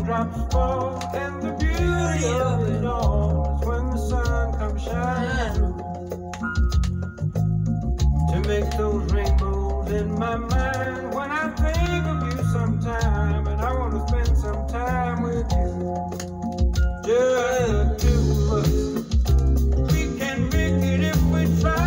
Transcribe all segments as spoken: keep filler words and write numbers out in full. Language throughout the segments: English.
raindrops fall, and the beauty of it all is when the sun comes shining through to make those rainbows in my mind. When I think of you sometime, and I want to spend some time with you, just the two of us. We can make it if we try.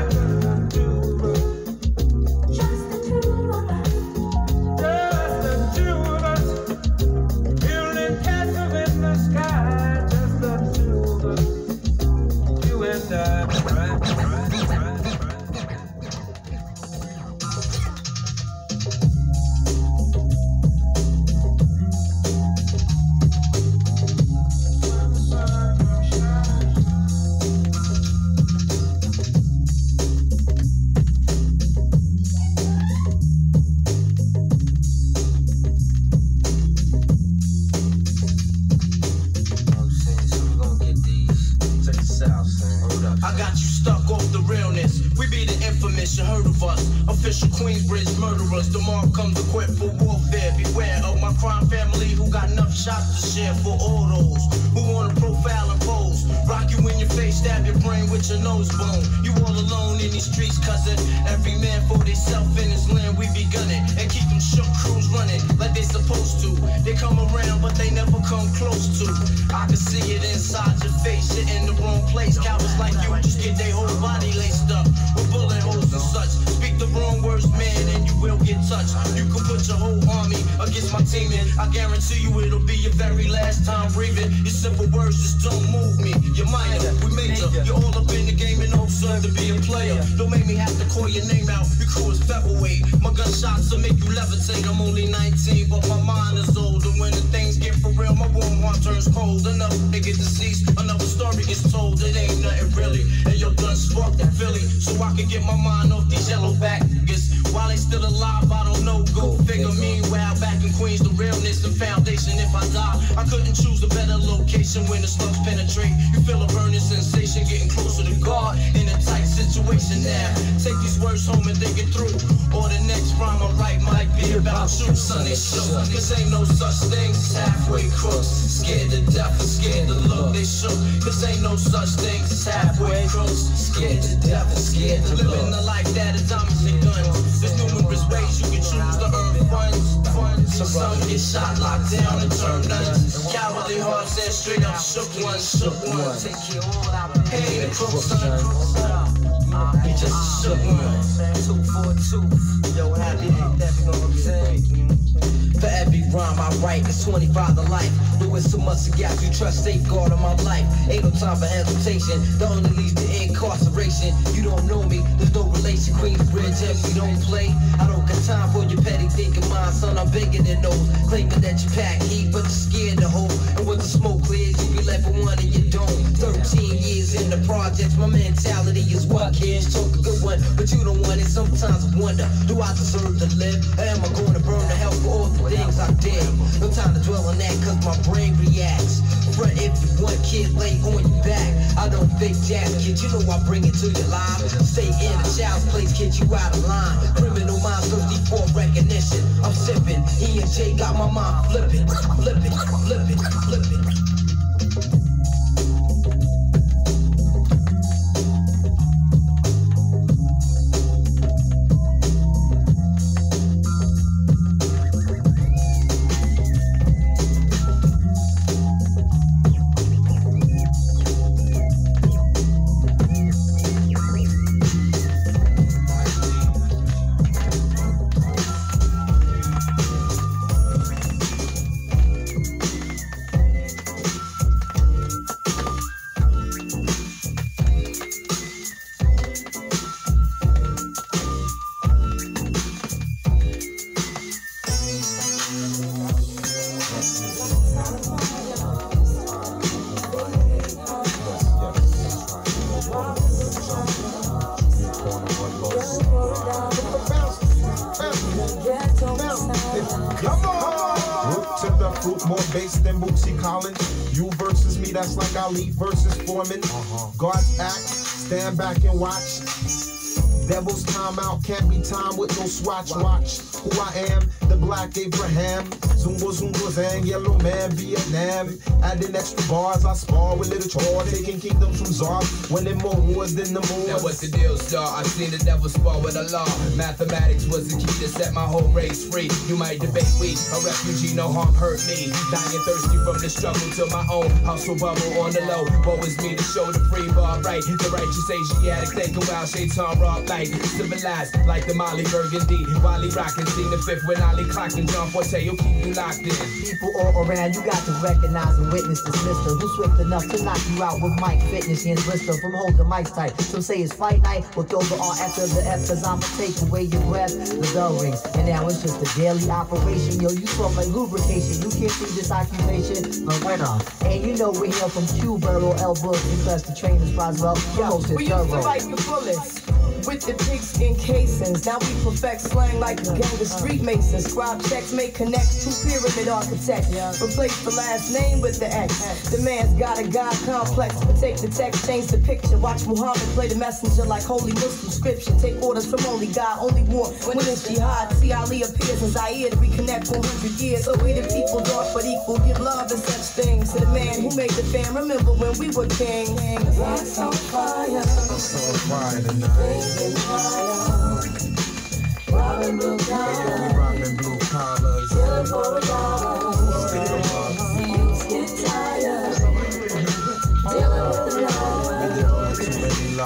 Queensbridge murderers, the mob comes equipped for warfare. Beware of my crime family who got enough shots to share for all those who wanna profile and pose. Rock you in your face, stab your brain with your nose bone. You all alone in these streets, cousin. Every man for theyself in his land, we be gunning and keep them shook crews running like they supposed to. They come around, but they never come close to. I can see it inside your face, you're in the wrong place. Cowards like you just get their whole body laced up with bullet holes and such. Speak the wrong words, man, and you will get touched. You can put your whole army against my team, and I guarantee you it'll be your very last time breathing. Your simple words just don't move me. You're minor, we major. You're all up in the game and no son to be a player. Don't make me have to call your name out. Your crew is featherweight. My gunshots will make you levitate. I'm only nineteen, but my mind is older. When the things get for real, my warm heart turns cold. Enough to get deceased, another story gets told. It ain't nothing really, and your done sparked that Philly, so I can get my mind off these yellow baggers. While they still alive, I don't know, go figure. Meanwhile, back in Queens, the realness and foundation. If I die, I couldn't choose a better location when the slugs penetrate. You feel a burning sensation, getting closer to God in a tight situation now. Take these words home and think it through, or the next rhyme I write might be about you. Son, they shook. This ain't no such thing as halfway crooks. Scared to death and scared to look, they shook. This ain't no such thing as halfway crooks. Scared to death and scared to look. Living the life that is diamonds and guns. There's numerous ways you can choose to earn funds. Some get shot, locked down, and turn nuns. Cowardly hearts and straight up shook ones, shook ones. Hey, the crook son, he just shook one. Two for a tooth. Yo, happy ain't that, you know what I'm saying? For every rhyme I write, it's twenty-five to life. Doing so much to got you trust, safeguard of my life. Ain't no time for hesitation, that only leads to incarceration. You don't know me, there's no relation. Queensbridge, and we don't play. I don't got time for your petty thinking, mind, son, I'm bigger than those. Claiming that you pack heat, but you're scared to hold. And when the smoke clears, you be left with one and you don't. Thirteen years in the projects, my mentality is what kids talk a good one, but you don't want it. Sometimes I wonder, do I deserve to live? Or am I going to burn to hell for all the things I did? No time to dwell on that, cause my brain reacts. Front if you want, kid, lay on your back. I don't fake jazz, kid, you know I bring it to your life. Stay in a child's place, kid, you out of line. Criminal minds thirsty for recognition. I'm sipping, E and J got my mind flipping, flipping, flipping, flipping. Ali versus Foreman. Uh-huh. Guards act, stand back and watch. Devil's time out, can't be time with no swatch. Watch who I am, the Black Abraham. Zumba Zumba Zang, Yellow Man, Vietnam. Adding extra bars, I spar with little chore. Taking kingdoms from czars, winning more wars than the Moors. Now what's the deal, star? I seen the devil spar with a law. Mathematics was the key to set my whole race free. You might debate we, a refugee, no harm hurt me. Dying thirsty from the struggle to my own hustle bubble on the low. Woe is me to show the free bar right. The righteous Asiatic, think a wild shaitan rock light. Civilized like the Molly Burgundy. Wally rockin', seen the fifth when Ali clockin'. John Forte, you'll keep you locked in. People all around, you got to recognize and witness this mister who's swift enough to knock you out with Mike Fitness. He and Bristol from holding mics tight. Some say it's fight night, but throw the R after the F, cause I'ma take away your breath. The bell rings, and now it's just a daily operation. Yo, you talk like lubrication. You can't see this occupation, but winner. And you know we're here from Cuba or El Book, because the trainers Roswell, promotes it We used to write the bullets with the pigskin casings. Now we perfect slang like a gang of street masons. Scribe checks, make connects, two pyramid architects. Replace the last name with the X. The man's got a God complex, but take the text, change the picture. Watch Muhammad play the messenger like holy Muslim scripture. Take orders from only God, only war when it's jihad. See Ali appears in Zaire to reconnect for one hundred years. So we the people dark but equal, give love and such things to the man who made the fam. Remember when we were kings. Lights on fire. It's on fire tonight. Robbing blue collars, Robbing blue collars, killing for a dollar. Youths get tired, dealing with the liars. too many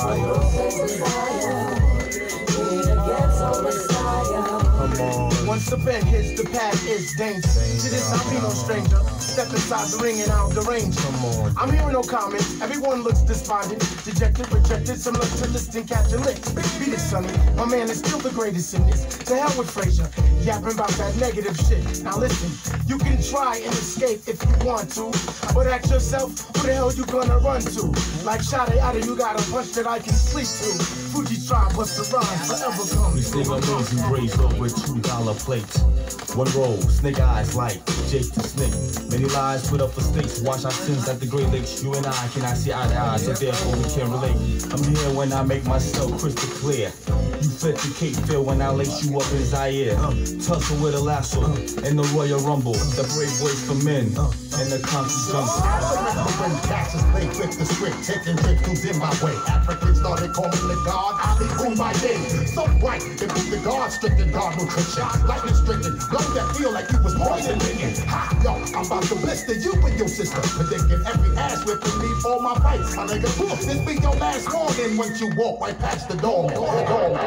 liars. We need a ghetto messiah. Come on. Once the pen hits, the pad is danger. To this, I'll be no stranger. Step inside the ring and I'll derange. Come on. I'm hearing no comments. Everyone looks despondent, dejected, rejected. Some look to distant catching licks. Beat it, sonny. My man is still the greatest in this. To hell with Frazier, yapping about that negative shit. Now listen, you can try and escape if you want to, but ask yourself, who the hell you gonna run to? Like Shada Yada, you got a bunch that I can sleep to. Fuji's tribe, what's the rhyme? Forever come. We sing Amazing Grace over two dollar plates. One roll, snake eyes like Jake the Snake. Many lies put up for stakes. Wash our sins at the Great Lakes. You and I cannot see eye to eye, so therefore we can't relate. I'm here when I make myself crystal clear. You fit the Cape Fear when I lace you up in Zaire. Uh, tussle with a lasso uh, in the Royal Rumble. The brave boys for men uh, and the country jungle. When Cassius played with the script, taking victims in my way. Africans started calling the God Ali Boom by day. So white, it was the God-stricken God nutrition. Lightning-stricken, blow that feel like you was poison licking. Ha, yo, I'm about to blister you and your sister. Predicting every ass whipping me for my fights. My nigga, this be your last warning once you walk right past the door. The door.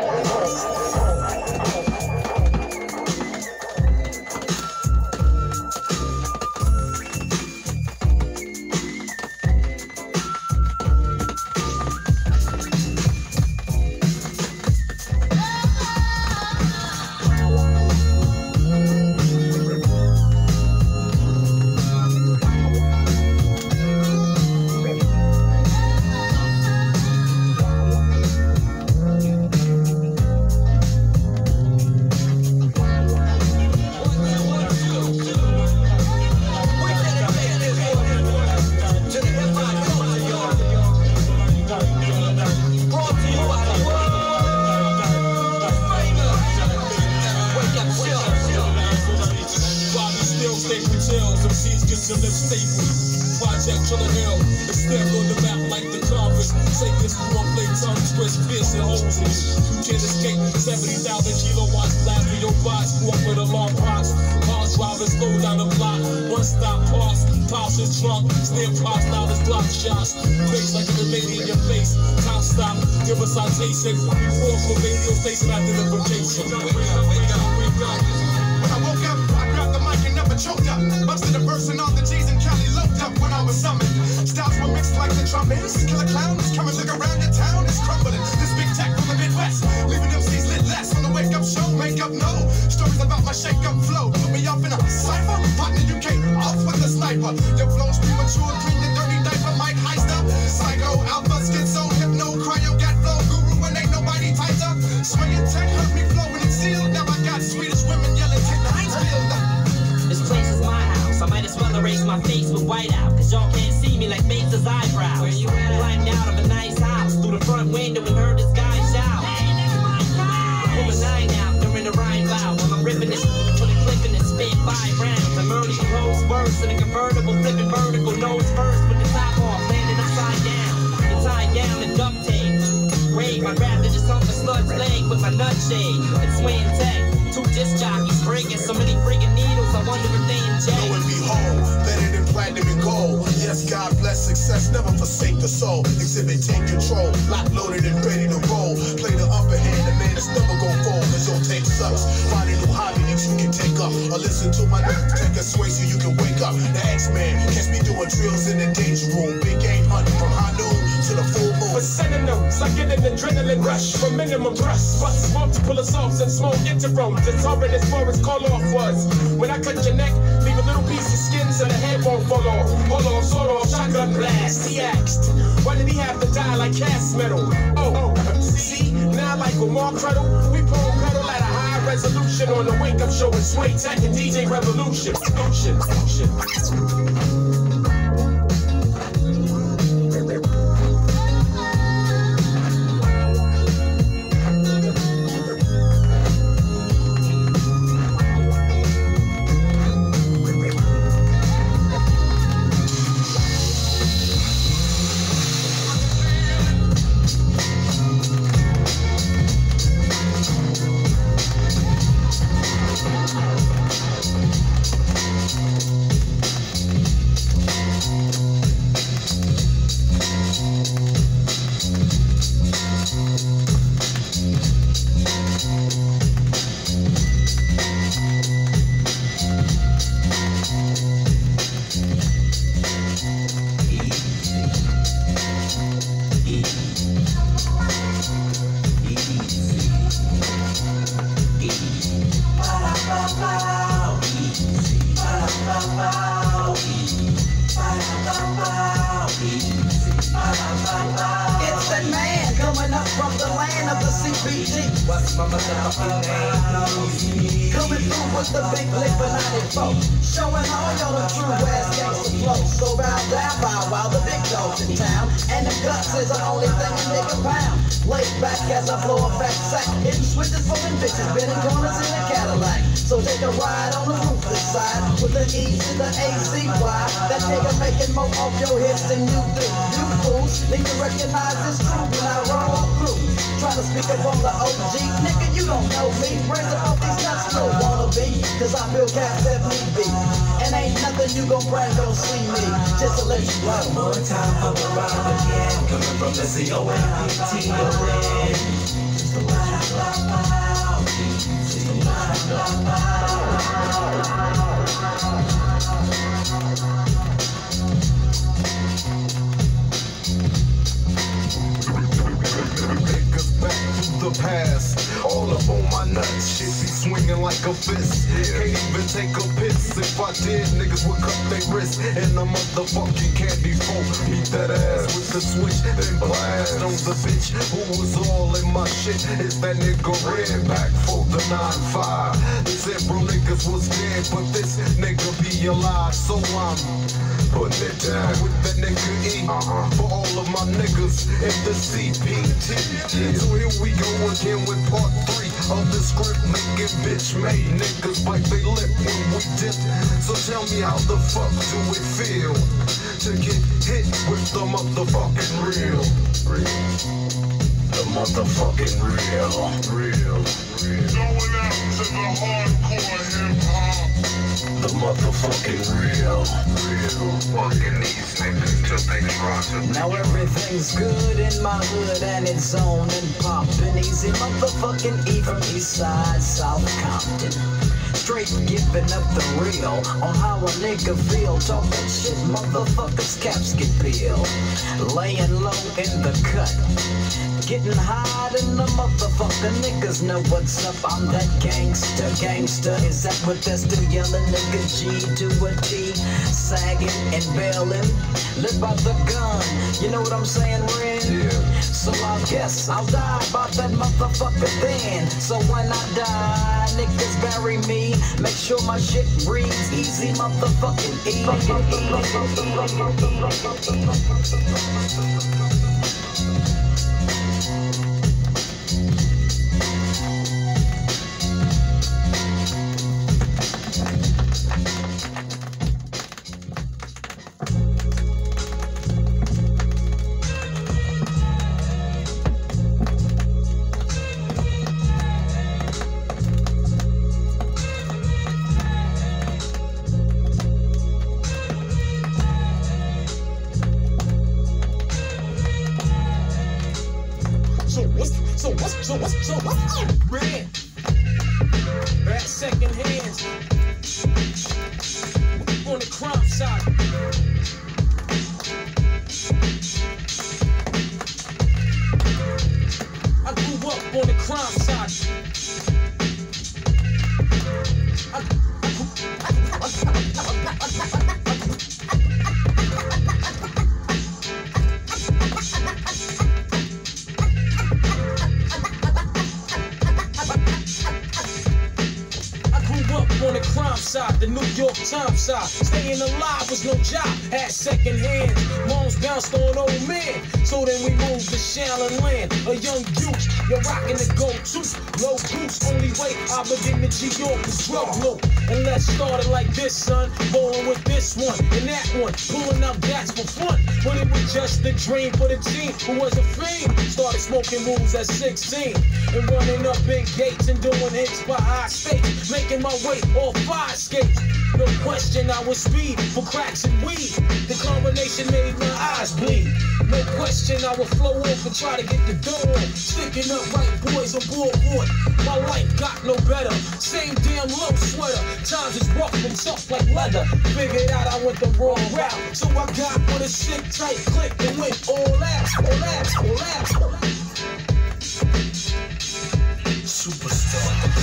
Climbed out of a nice house through the front window and heard this guy shout. pull a nine out during the rhyme bout. While I'm ripping this, put a clip in and spit five rounds. I murder your clothes first in a convertible, flipping vertical, nose first with the top off, landing upside down. You're tied down and duct tape. Rave, I'd rather just hump a sludge leg with my nut shade. It's swaying tech, two disc jockeys breaking so many freaking needles. I wonder if they inject. Lo and behold, better than platinum and gold. Yes, God bless success, never forsake the soul. Exhibit, take control, lock loaded and ready to roll. Play the upper hand, the man that's never gon' fold. Cause your tape sucks. Find a new hobby that you can take up. Or listen to my niggas take a sway so you can wake up. The X-Man, catch me doing drills in the danger room. Big game hunting from high noon to the full moon. For synonyms, I get an adrenaline rush for minimum thrust. Bust multiple assaults and smoke interrums. It's already as far as call off was. When I cut your neck, leave a little piece of skin so the head won't fall off. Hold off, sort off, shotgun blast. He asked, why did he have to die like cast metal? Oh, oh, see, now like with Mark Cruddle, we pull pedal at a high resolution on the wake up show with Sway Tech and D J Revolution. Ocean, ocean. It's that man coming up from the land of the C B G. What's my motherfucking name? Coming through with the big lick for ninety-four. Showing all y'all the true ass gangsta flow. So round down, bow wow, the big dogs in town. And the guts is the only thing a nigga pound. Laid back as I blow a fat sack. Hitting switches for them bitches, bending corners in a Cadillac. So take a ride on the roof this side with the E to the A C Y. That nigga making more off your hips than you do. You fools need to recognize this truth when I roll through. Trying to speak up on the O G, nigga, you don't know me. Raise up off these nuts, no wanna be. Cause I feel cats that me be. And ain't nothing you gon' bring, don't see me. Just to let you know. One more time, I'm around again. Coming from the C O N P T O N. Just a ride, ride, ride. Just a ride, ride, ride. The past, all up on my nuts, shit be swinging like a fist. Can't even take a piss. If I did, niggas would cut their wrists. And the motherfucking candy folk beat that ass with the switch, then blast on the bitch who was all in my shit. It's that nigga Red back for the nine five. They said bro niggas was dead, but this nigga be alive, so I'm putting it down with that nigga E uh-huh. For all of my niggas in the C P T. Yeah. So here we go again with part three of the script making bitch made niggas bite they lip when we dip. So tell me how the fuck do it feel to get hit with the motherfucking real, real. The motherfucking real, real, real. Going out to the hardcore hip hop. The motherfucking real, real. Fucking these niggas till they drop it. Now everything's good in my hood and it's on and poppin'. Easy motherfucking E from East Side, South Compton. Straight giving up the real on how a nigga feel. Talk that shit, motherfuckers caps get peeled. Laying low in the cut, getting high in the motherfucker. Niggas know what's up. I'm that gangster, gangster. Is that what they're still yelling? Nigga G to a T, sagging and bailing. Live by the gun, you know what I'm saying, Ren? Yeah. So I guess I'll die about that motherfucker then. So when I die, niggas bury me. Make sure my shit reads easy, motherfucking E. so, so, man. At second hands. On the crime side. I grew up on the crime side. I, I, on the crime side, the New York Times side. Staying alive was no job, had second hands. Moms bounced on old men, so then we moved to Shallon Land. A young youth, you're rocking the go-to. Low goose, only way I begin to G York is drug loop. And let's start it like this, son. Bowling with this one and that one, pulling out gats for fun. But it was just a dream for the team who was a fiend. Started smoking moves at sixteen and running up big gates and doing hits by high stakes, making my way off fire escapes. No question I was speed for cracks and weed. The combination made my eyes bleed. No question I would flow off and try to get the dough on. Sticking up right boys on board. My life got no better. Same damn low sweater. Times is rough and tough like leather. Figured out I went the wrong route, so I got with a sick tight click and went all out, all out, all out. Superstar.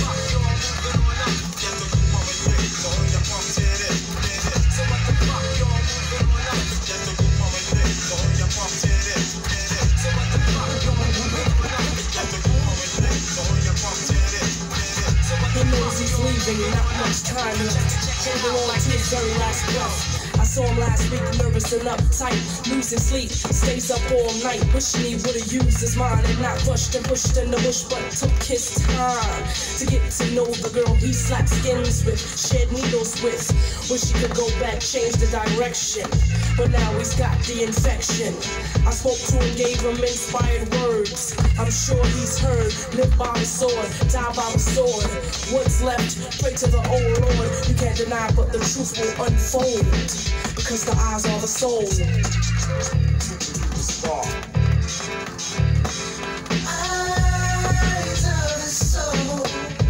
Not much time left, holding on to his very last breath. I saw him last week, nervous and uptight, losing sleep, stays up all night, wishing he would've used his mind and not rushed and pushed in the bush, but took his time to get to know the girl he slapped skins with, shed needles with. Wish he could go back, change the direction, but now he's got the infection. I spoke to him, gave him inspired words. I'm sure he's heard, live by the sword, die by the sword. What's left? Pray to the old Lord. You can't deny, but the truth will unfold, because the eyes are the soul. The star. Eyes are the soul.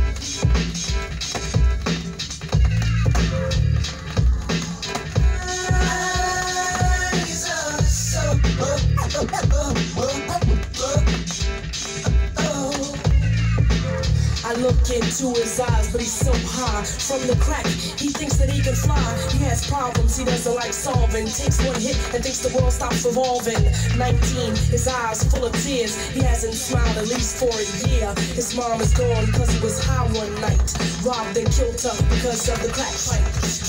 Eyes are the soul. Oh, oh, oh, oh, oh. I look into his eyes, but he's so high from the crack. He thinks that he can fly. He has problems he doesn't like solving. Takes one hit and thinks the world stops revolving. nineteen, his eyes full of tears. He hasn't smiled at least for a year. His mom is gone because he was high one night. Robbed and killed her because of the crack fight.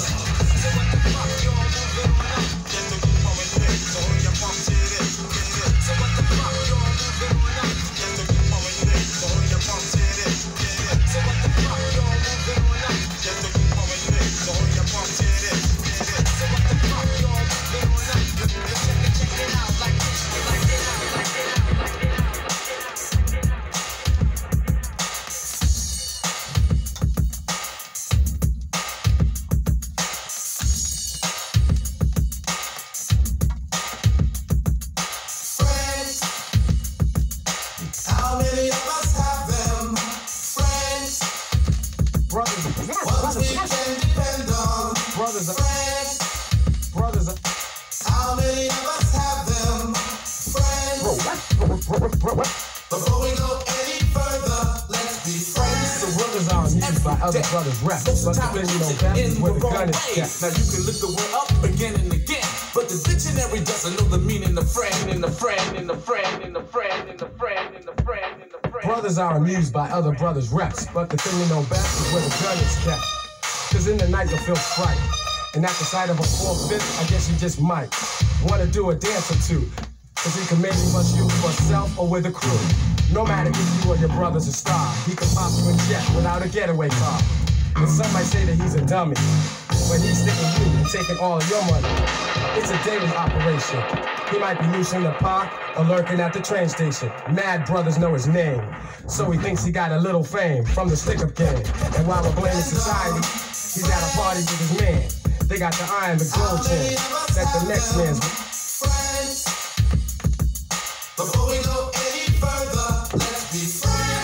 Other brothers rap, but the thing you know that is where the gun is kept. Now you can look the word up again and again, but the dictionary doesn't know the meaning of friend, and the friend, and the friend, and the friend, and the friend, and the friend, and the friend. Brothers are amused by other brothers' reps, but the thing you know best is where the gun is kept. Cause in the night you'll feel fright, and at the sight of a four-fifth, I guess you just might wanna do a dance or two, cause he can maybe bust you for himself or with a crew. No matter if you or your brother's a star, he can pop you in jet without a getaway car. And some might say that he's a dummy, but he's sticking you and taking all of your money. It's a daily operation. He might be loose in the park or lurking at the train station. Mad brothers know his name, so he thinks he got a little fame from the stick-up game. And while we're blaming society, he's at a party with his man. They got the iron, the gold chain, that the next man's friends. Before we go any further, let's be friends.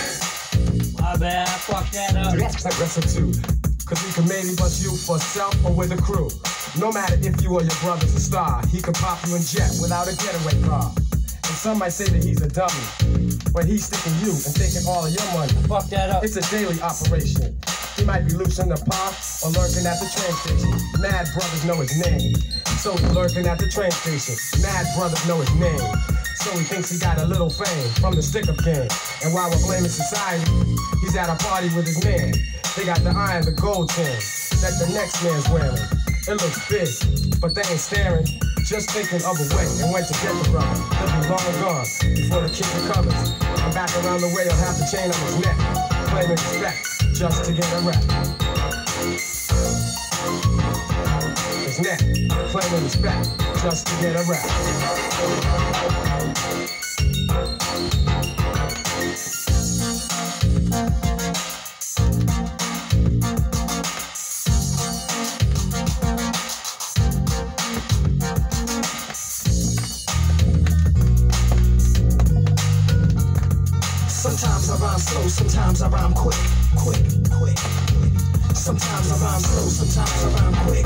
Restitute. Cause he can maybe bust you for self or with a crew. No matter if you or your brother's a star, he can pop you in jet without a getaway car. And some might say that he's a dummy, but he's sticking you and taking all of your money. Fuck that up. It's a daily operation. He might be loose in the park or lurking at the train station. Mad brothers know his name, so he's lurking at the train station. Mad brothers know his name, so he thinks he got a little fame from the stick-up game. And while we're blaming society, he's at a party with his man. They got the iron, the gold chain that the next man's wearing. It looks big, but they ain't staring, just thinking of a way and when to get the brother. He'll be long gone before the kid recovers. And back around the way, he'll have the chain on his neck, claiming respect just to get a rep. His neck, claiming respect just to get a rep. Sometimes I rhyme slow, sometimes I rhyme quick, quick, quick, quick. Sometimes I rhyme slow, sometimes I rhyme quick,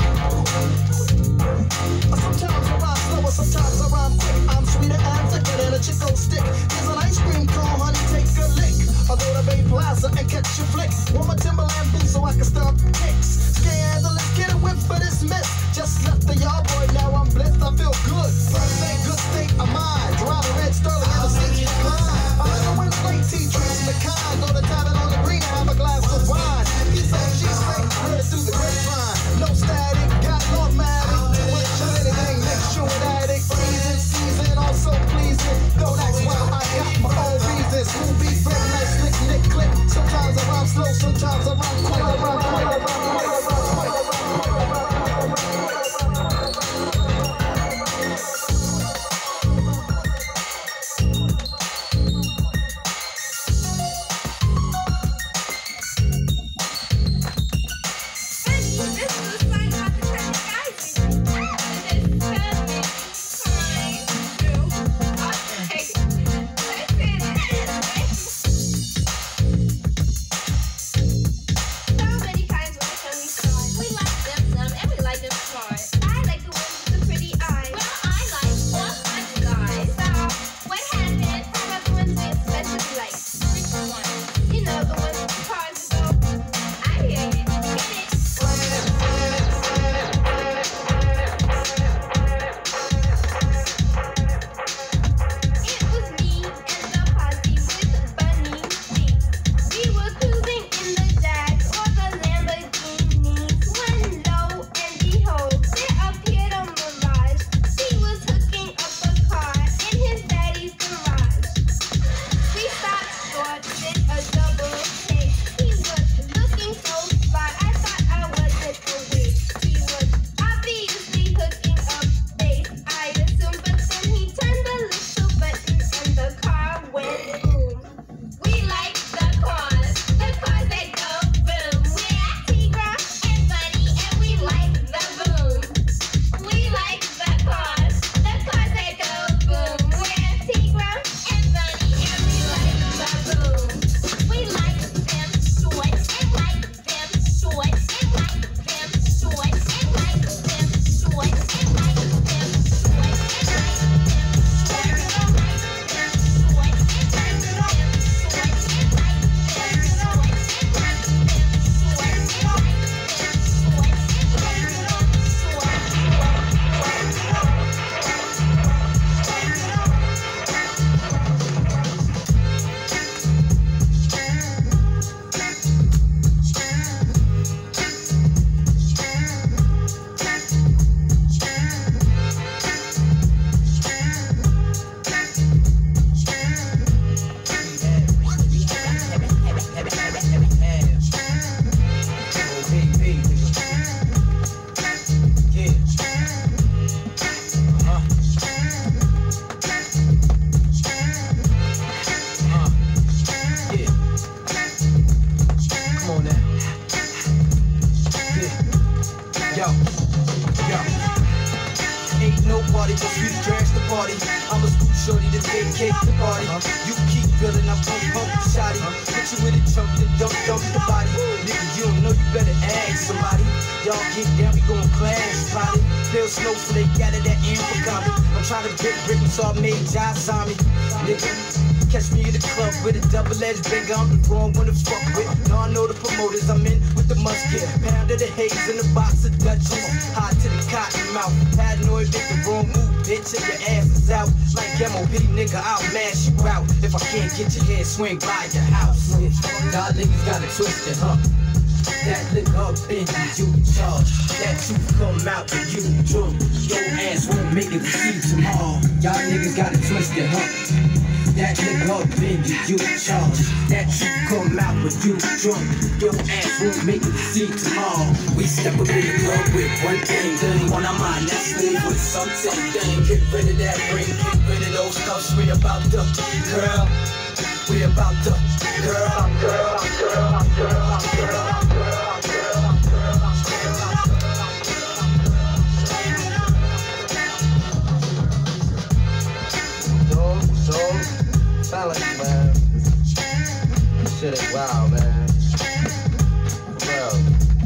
sometimes I rhyme slow, sometimes I rhyme quick. I'm sweeter and thicker than a Chico stick. Here's an ice cream cone, honey, take a lick. I'll go to Bay Plaza and catch a flick. Want my Timberland boots so I can stomp kicks. Scandalous, get a whip for this miss. Just left the yard boy, now I'm blessed, I feel good. Perfect, good state of mind. Drive a red Sterling in a city climb. I'm gonna win late tea drinks, the kind. Go to Tavern on the Green and have a glass of wine. He said she's fake, heard it through the grapevine. No static, got no matic. What you anything, make sure that it freezing. Season also pleasing. Though that's why I got my own reasons. Who be very nice, slick, nick, click. Sometimes I rhyme slow, sometimes I rhyme quick. I rhyme quick, I rhyme quick, I rhyme quick. party, but you crash the party. I'm a scoop shorty to vacate the party. You keep feeling, I pump, pump, shotty. Put you in the trunk, then dump, dump the body. Nigga, you don't know, you better ask somebody. Y'all get down, we gon' clash, probably. Bill Snowflake, got it that amber copy. I'm trying to brick, brick, so I made Josh on me. Nigga, catch me in the club with a double-edged finger. I'm the wrong one to fuck with. Now I know the promoters, I'm in with the musket. Pound of the haze in a box of Dutchess. Hot to the cotton mouth. Paranoid, make the wrong move, bitch, and your ass is out. Like M O B, nigga, I'll mash you out. If I can't get your head, swing by your house. Y'all niggas got it twisted, huh? That liquor up in you, you charge. That truth come out when you drunk. Your ass won't make it to see tomorrow. Y'all niggas got it twisted, huh? That liquor up in you, you charge. That truth come out when you drunk. Your ass won't make it to see tomorrow. We step up in the club with one thing, thing on our mind. That's leave with something, thing. Get rid of that ring, get rid of those cuffs. We about to, girl. We about to, girl, girl, girl, girl, girl. Balance, man. This shit is wild, man. Bro,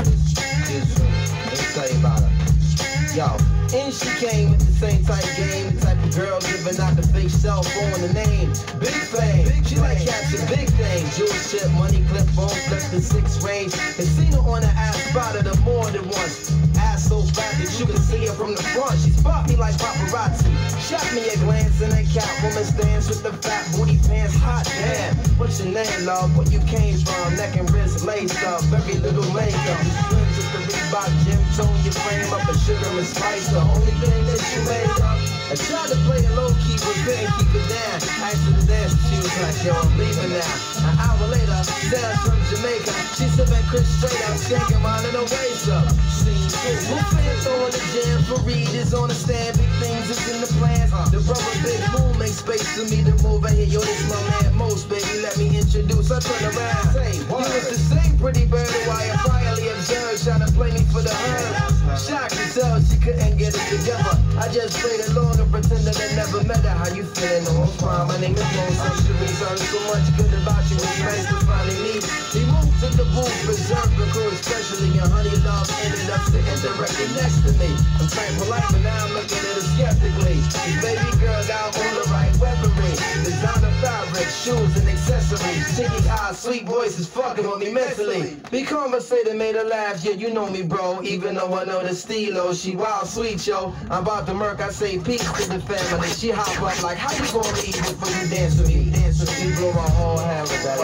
just, let me tell you about her. Yo, and she came with the same type game, the type of girl giving out the fake cell phone the name. Big fame, big she like capture big things. Jewel shit, money clip, phone flip the six range. And seen her on the ass, spotted her more than once. Ass so fat that you can see her from the front. She spot me like paparazzi. Shot me a glance and a Catwoman stands with the fat booty pants. Hot damn, what's your name, love? Where you came from? Neck and wrist laced up, very little makeup. The strings with the Reebok gym tone, you frame up a sugar and spice. The only thing that you made up. I tried to play it low key, but couldn't keep it down. Asked her to dance, she was like, yo, I'm leaving now. An hour later, Sarah from Jamaica. She sipping Chris straight up, skanking mine in her waist up. Scene two, who fans on the jam for readers on the stand? Big things is in the plans. The brother Big Moon makes space for me to move. I hear, yo, this my man Most, baby. Let me introduce. I turn around, say, you was the same pretty bird who I quietly observed, trying to play me for the herd. Shocked to tell she couldn't get it together. I just played along and pretended I never met her. How you feeling? No, I'm fine. My name is Mo. Some shit heard so much good about you. It's nice to finally meet. He moved to the booth, reserved the crew, especially your honey love ended up sitting directly next to me. I'm trying polite, but now I'm looking at her skeptically. This baby girl got all the right weaponry. Designer fabric, shoes and accessories. Cheeky eyes, sweet voices, fucking with me mentally. Be conversated, made her laugh. Yeah, you know me, bro. Even though I know the stilo, she wild sweet, yo. I'm about to murk, I say peace to the family. She hop up like, how you gonna leave before you dance with me? Dance with me, blow my whole head with that.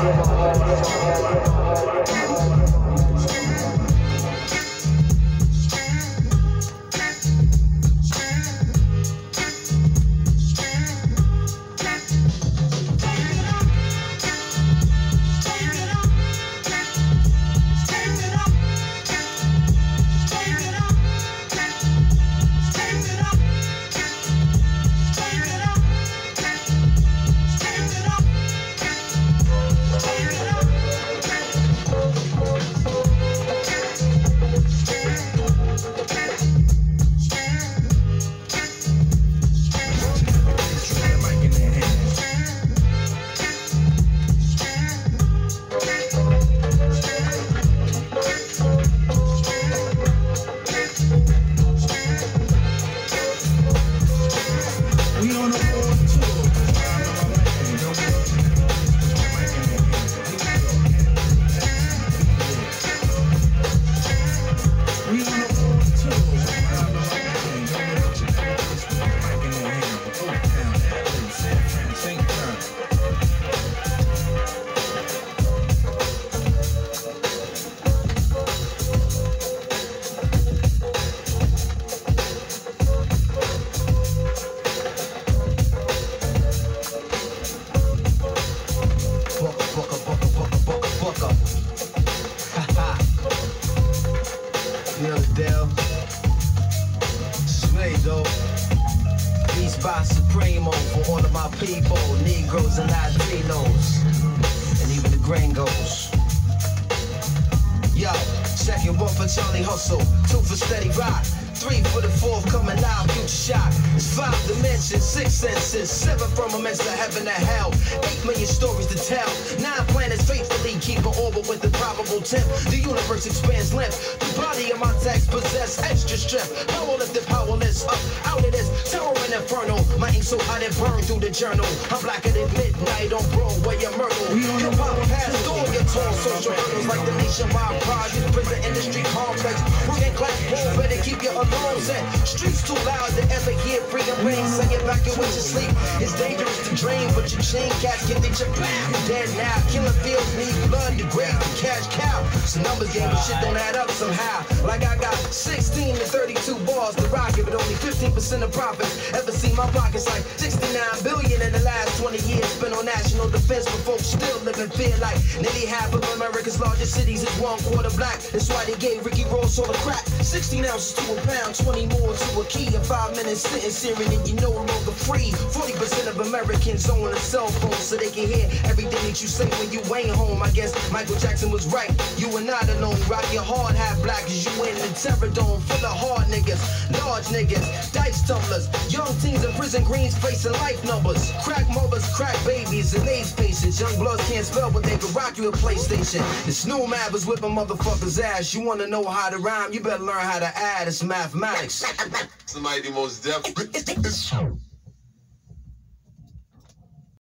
Two for steady rock, three for the fourth coming out, future shot. It's five to me. dimensions, six senses, seven firmaments to heaven to hell, eight million stories to tell, nine planets faithfully keep an orbit with the probable temp. The universe expands length. The body of my text possess extra strength. Powerlifted, powerless, up out of this terror and inferno. My ink so hot it burned through the journal. I'm blacker than midnight on Broadway and Myrtle. Hip hop past all your tall social hurdles like the nationwide project, prison industry complex. Working class poor, better keep your alarms set. Streets too loud to ever hear freedom ring. Sing it back in with your sleep. It's dangerous to dream, but your chain cats get that you're dead now. Killing fields need blood to grade the cash cow. So numbers game, but shit don't add up somehow. Like I got sixteen to thirty-two bars to rock it, but only fifteen percent of profits. Ever see my pockets like sixty-nine billion in the last twenty years spent on national defense, but folks still live in fear like nearly half of America's largest cities is one quarter black. That's why they gave Ricky Ross all the crack. sixteen ounces to a pound, twenty more to a key. A five minute sentence hearing and you no longer free. forty percent of Americans own a cell phone so they can hear everything that you say when you ain't home. I guess Michael Jackson was right. You are not alone. Rock your hard half black cause you in the terror dome full of hard niggas, large niggas, dice tumblers, young teens in prison greens facing life numbers, crack mothers, crack babies, and AIDS patients. Young bloods can't spell but they can rock you a PlayStation. The Snoo Map was whipping motherfuckers ass. You wanna know how to rhyme, you better learn how to add. It's mathematics. Somebody the most deaf.